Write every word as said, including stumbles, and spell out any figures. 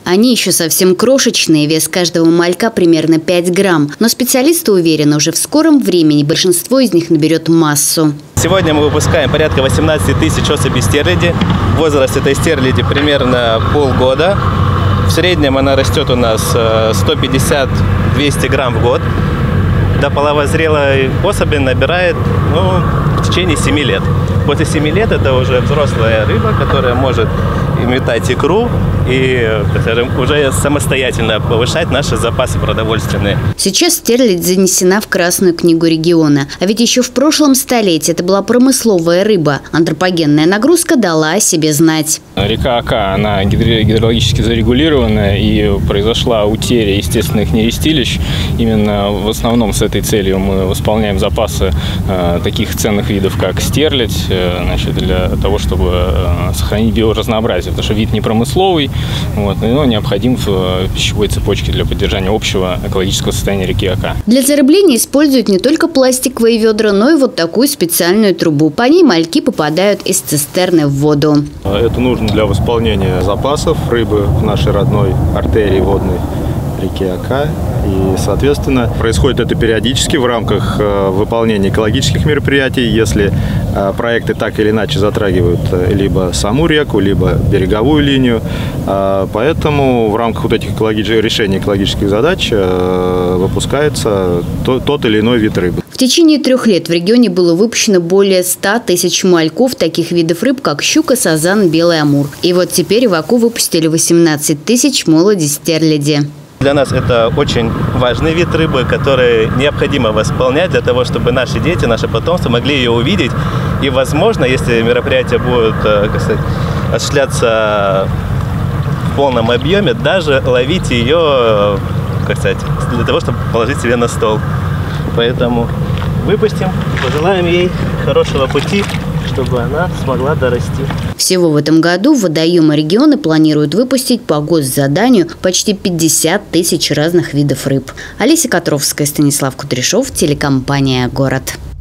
Они еще совсем крошечные, вес каждого малька примерно пять грамм. Но специалисты уверены, уже в скором времени большинство из них наберет массу. Сегодня мы выпускаем порядка восемнадцати тысяч особей стерляди. Возраст этой стерляди примерно полгода. В среднем она растет у нас сто пятьдесят — двести грамм в год. До половозрелой особи набирает ну, в течение семи лет. После семи лет это уже взрослая рыба, которая может метать икру и, скажем, уже самостоятельно повышать наши запасы продовольственные. Сейчас стерлядь занесена в Красную книгу региона. А ведь еще в прошлом столетии это была промысловая рыба. Антропогенная нагрузка дала о себе знать. Река Ока, она гидрологически зарегулированная, и произошла утеря естественных нерестилищ. Именно в основном с этой целью мы восполняем запасы э, таких ценных видов, как стерлядь, э, значит, для того, чтобы э, сохранить биоразнообразие. Потому что вид не промысловый, вот, но необходим в пищевой цепочке для поддержания общего экологического состояния реки Ока. Для зарыбления используют не только пластиковые ведра, но и вот такую специальную трубу. По ней мальки попадают из цистерны в воду. Это нужно для восполнения запасов рыбы в нашей родной артерии водной реки Ока. И, соответственно, происходит это периодически в рамках э, выполнения экологических мероприятий, если э, проекты так или иначе затрагивают э, либо саму реку, либо береговую линию. Э, поэтому в рамках вот этих экологич... решения экологических задач э, выпускается то, тот или иной вид рыбы. В течение трех лет в регионе было выпущено более ста тысяч мальков таких видов рыб, как щука, сазан, белый амур. И вот теперь в Оку выпустили восемнадцать тысяч молоди стерляди. Для нас это очень важный вид рыбы, который необходимо восполнять для того, чтобы наши дети, наши потомства могли ее увидеть. И, возможно, если мероприятия будут, как сказать, осуществляться в полном объеме, даже ловить ее, как сказать, для того, чтобы положить себе на стол. Поэтому выпустим, пожелаем ей хорошего пути, чтобы она смогла дорасти. Всего в этом году водоемы региона планируют выпустить по госзаданию почти пятьдесят тысяч разных видов рыб. Олеся Котровская, Станислав Кудряшов, телекомпания «Город».